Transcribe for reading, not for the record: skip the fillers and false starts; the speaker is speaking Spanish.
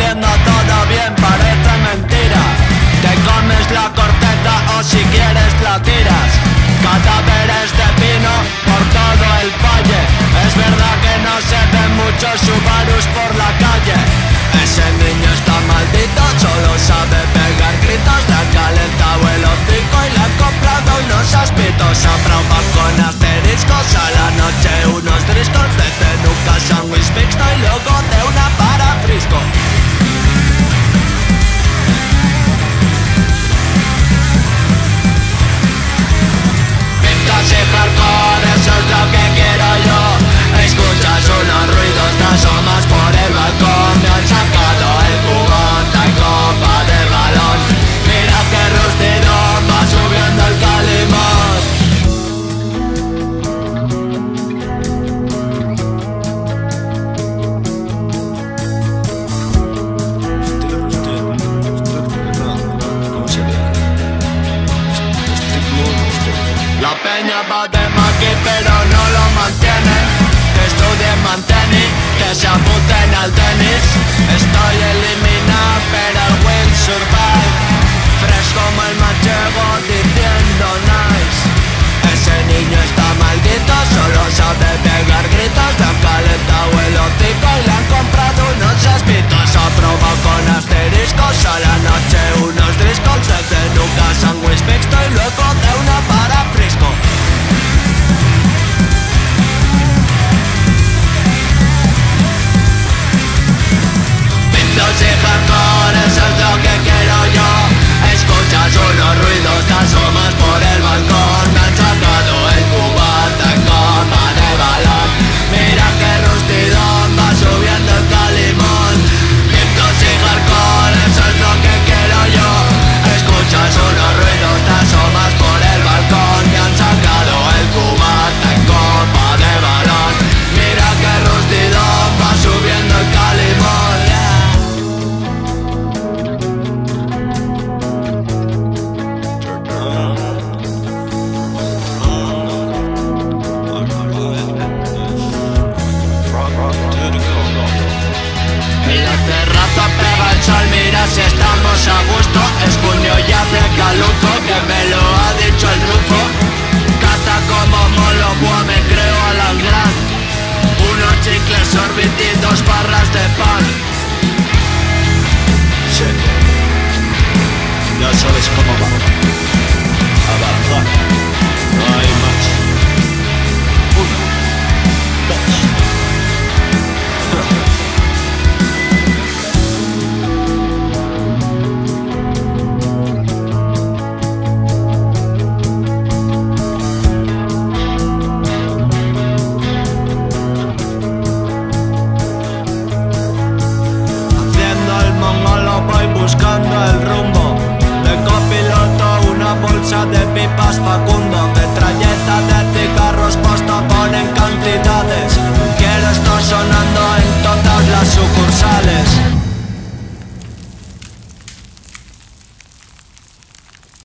haciendo todo bien, parece mentira. Te comes la corteza o si quieres la tiras. Cadáveres de pino por todo el valle. Es verdad que no se ven muchos Subarus por la calle. Ese niño está maldito, solo sabe pegar gritos. Le han calentado el hocico y le han comprado unos aspitos. Habrá un bar con asteriscos, a la noche unos driscols de tenuca, sándwich mixto y luego de una para frisco. Pintas y hardcore, eso es lo que quiero yo. Escuchas unos ruidos, te asomas por el balcón. Me han sacado el cubata y copa de balón. Mira que rustido va subiendo el calimón. La peña va de maqui pero no lo mantiene. Que estudien manteni, que se apunten al tenis. Estoy eliminado pero el will survive. Fresh como el manchego diciendo nice. Ese niño está maldito, solo sabe pegar gritos. Le han calentado el hocico y le han comprado unos aspitos. Ha probado con asteriscos, a la noche unos driscols de tenuca, sándwich mixto y luego de una para frisco. Pintos y hardcore, eso es lo que quiero yo. Escuchas unos ruidos, te asomas por el balcón. Me han sacado el cubata en copa de balón. Mira que rustidón va subiendo el calimón. Pintos y hardcore, eso es lo que quiero yo. Escuchas unos ruidos, te asomas por el balcón. Me han sacado el cubata en copa de balón. Mira que rustidón va subiendo el calimón. En la terraza pega el sol, mira si estamos a gusto. Es junio y hace caluzo, que me lo ha dicho el rufo. Cata como molo, buah, me creo Alan Grant. Unos chicles Orbit y 2 barras de pan. Sí, ya sabes cómo va. Avanzar, no hay más. 1, 2. Buscando el rumbo, de copiloto una bolsa de pipas Facundo, metralleta de cigarros posta ponen cantidades. Quiero estar sonando en todas las sucursales.